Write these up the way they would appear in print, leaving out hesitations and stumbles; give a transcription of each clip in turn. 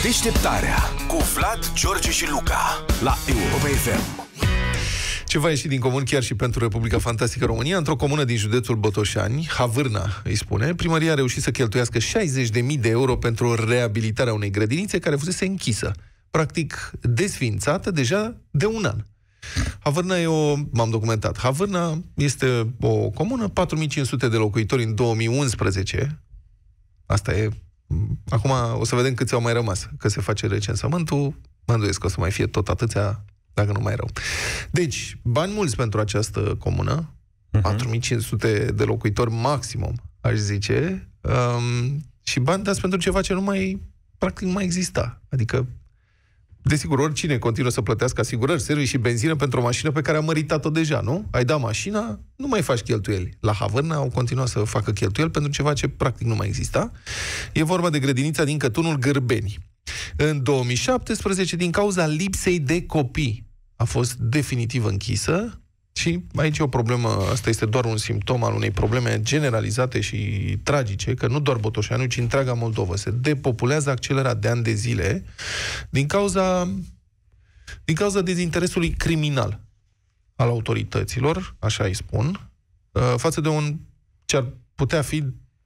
Deșteptarea cu Vlad, George și Luca la Europa FM. Ceva ieșit din comun chiar și pentru Republica Fantastică România. Într-o comună din județul Botoșani, Havârna îi spune, primăria a reușit să cheltuiască 60.000 de euro pentru reabilitarea unei grădinițe care fusese închisă, practic desființată deja de un an. Havârna m-am documentat. Havârna este o comună, 4500 de locuitori în 2011. Asta e. Acum o să vedem câți au mai rămas, că se face recensământul. Mă îndoiesc că o să mai fie tot atâția, dacă nu mai rău. Deci, bani mulți pentru această comună, 4500 de locuitori maximum, aș zice, și bani dați pentru ceva ce practic nu mai exista. Adică, desigur, oricine continuă să plătească asigurări, servicii și benzină pentru o mașină pe care a măritat-o deja, nu? Ai dat mașina, nu mai faci cheltuieli. La Havârna au continuat să facă cheltuieli pentru ceva ce practic nu mai exista. E vorba de grădinița din Cătunul Gârbeni. În 2017, din cauza lipsei de copii, a fost definitiv închisă și aici e o problemă, asta este doar un simptom al unei probleme generalizate și tragice, că nu doar Botoșani, ci întreaga Moldova se depopulează accelerat de ani de zile din cauza dezinteresului criminal al autorităților, așa îi spun, față de ce ar putea fi,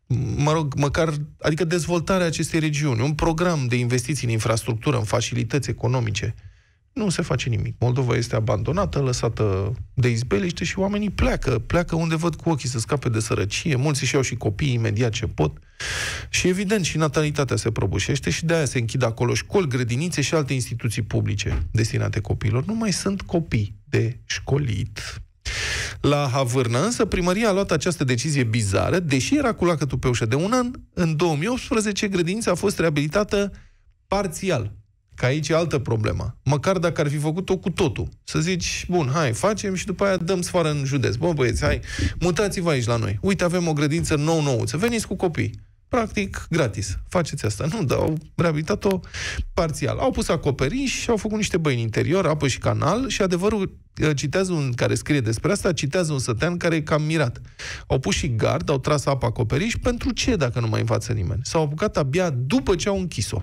adică dezvoltarea acestei regiuni, un program de investiții în infrastructură, în facilități economice. Nu se face nimic. Moldova este abandonată, lăsată de izbeliște și oamenii pleacă unde văd cu ochii să scape de sărăcie. Mulți își iau și copiii imediat ce pot. Și evident, și natalitatea se prăbușește și de-aia se închid acolo școli, grădinițe și alte instituții publice destinate copiilor. Nu mai sunt copii de școlit. La Havârna, însă, primăria a luat această decizie bizară, deși era cu lacătul pe ușă de un an. În 2018, grădinița a fost reabilitată parțial. Că aici e altă problemă. Măcar dacă ar fi făcut-o cu totul. Să zici, bun, hai, facem și după aia dăm sfoară în județ. Bă, băieți, hai, mutați-vă aici la noi. Uite, avem o grădință nouță. Veniți cu copii. Practic, gratis. Faceți asta. Nu, dar au reabilitat-o parțial. Au pus acoperiș și au făcut niște băi în interior, apă și canal și adevărul, citează un care scrie despre asta, citează un sătean care e cam mirat. Au pus și gard, au tras apă acoperiș. Pentru ce, dacă nu mai învață nimeni? S-au apucat abia după ce au închis-o.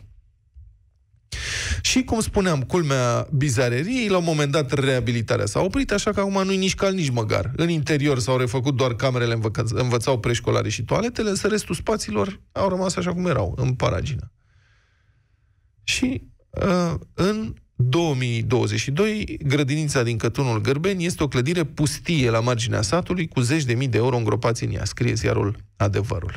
Și, cum spuneam, culmea bizareriei, la un moment dat reabilitarea s-a oprit, așa că acum nu-i nici cal, nici măgar. În interior s-au refăcut doar camerele, învățau preșcolare și toaletele, însă restul spațiilor au rămas așa cum erau, în paragină. Și în 2022, grădinița din Cătunul Gârbeni este o clădire pustie la marginea satului, cu 10.000 de euro îngropați în ea, scrie ziarul Adevărul.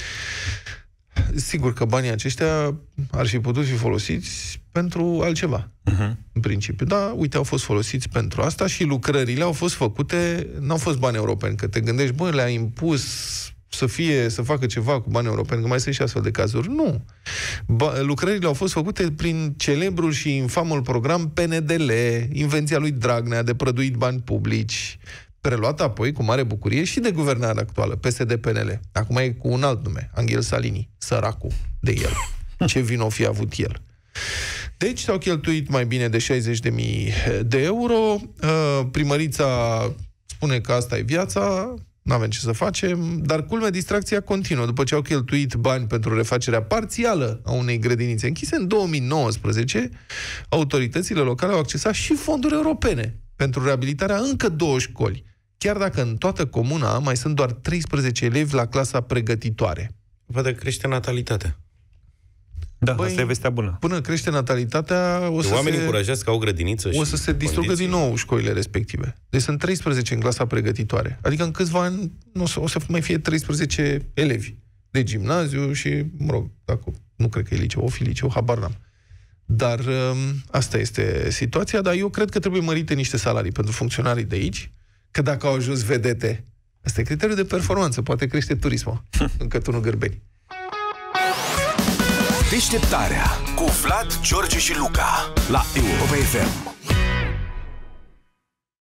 Sigur că banii aceștia ar fi putut fi folosiți pentru altceva, în principiu. Da, uite, au fost folosiți pentru asta și lucrările au fost făcute, n-au fost bani europeni, că te gândești, bă, le-a impus să facă ceva cu bani europeni, că mai sunt și astfel de cazuri. Nu. Lucrările au fost făcute prin celebrul și infamul program PNDL, invenția lui Dragnea de prăduit bani publici, preluat apoi cu mare bucurie și de guvernarea actuală, PSD-PNL. Acum e cu un alt nume, Anghel Salini, săracul de el. Ce vin o fi avut el. Deci s-au cheltuit mai bine de 60.000 de euro. Primărița spune că asta e viața, n-avem ce să facem, dar culmea, distracția continuă. După ce au cheltuit bani pentru refacerea parțială a unei grădinițe închise, în 2019, autoritățile locale au accesat și fonduri europene pentru reabilitarea încă 2 școli, chiar dacă în toată comuna mai sunt doar 13 elevi la clasa pregătitoare. Poate crește natalitatea. Da, asta e vestea bună. Până crește natalitatea, oamenii încurajați că au grădiniță și o să se distrugă din nou școlile respective. Deci sunt 13 în clasa pregătitoare. Adică în câțiva ani o să mai fie 13 elevi de gimnaziu și, mă rog, dacă nu cred că e liceu, o fi liceu, habar n-am. Dar asta este situația, dar eu cred că trebuie mărite niște salarii pentru funcționarii de aici, că dacă au ajuns vedete, asta e criteriul de performanță, poate crește turismul în Cătunul Gârbeni. Deșteptarea cu Vlad, George și Luca la Europa FM.